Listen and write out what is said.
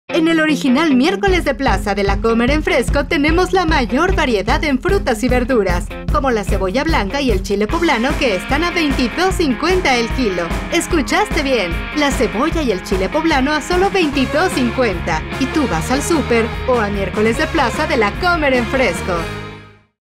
En el original miércoles de plaza de la Comer en Fresco tenemos la mayor variedad en frutas y verduras, como la cebolla blanca y el chile poblano que están a $22.50 el kilo. ¿Escuchaste bien? La cebolla y el chile poblano a solo $22.50. Y tú vas al súper o a miércoles de plaza de la Comer en Fresco.